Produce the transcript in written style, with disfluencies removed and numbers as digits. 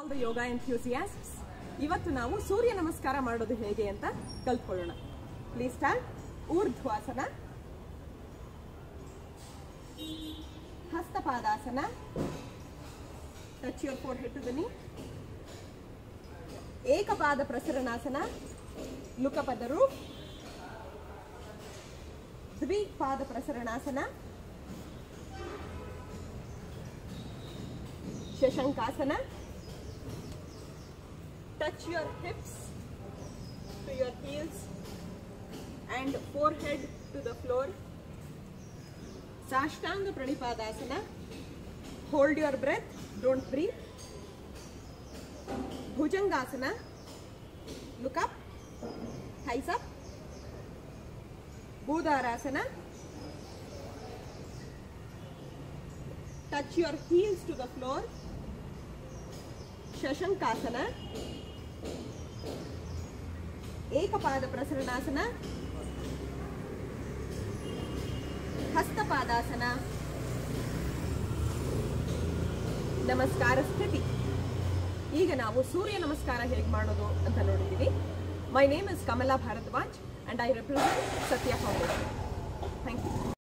all the yoga enthusiasts. ಇವತ್ತು ನಾವು ಸೂರ್ಯ ನಮಸ್ಕಾರ ಮಾಡೋದು ಹೇಗೆ ಅಂತ ಕಲ್ತ್ಕೊಳ್ಳೋಣ. Please start. ಊರ್ಧ್ವಾಸನ, Hastapadasana. Touch your forehead to the knee. ಏಕಪಾದ ಪ್ರಸರಣಾಸನ. Look up at the roof. ದ್ವಿಪಾದ ಪ್ರಸರಣಾಸನ. ಶಶಂಕಾಸನ. Touch your hips to your heels and forehead to the floor. Sashtanga Pranipadasana. Hold your breath, don't breathe. Bhujangasana. Look up, thighs up. Bhudarasana. Touch your heels to the floor. Shashankasana. ಏಕಪಾದ ಪ್ರಸರಣಾಸನ, Hastapadasana, ನಮಸ್ಕಾರ ಸ್ಥಿತಿ. ಈಗ ನಾವು ಸೂರ್ಯ ನಮಸ್ಕಾರ ಹೇಗೆ ಮಾಡೋದು ಅಂತ ನೋಡಿದ್ದೀವಿ. My name is Kamala Bharadwaj and I represent Satya foundation. Thank you.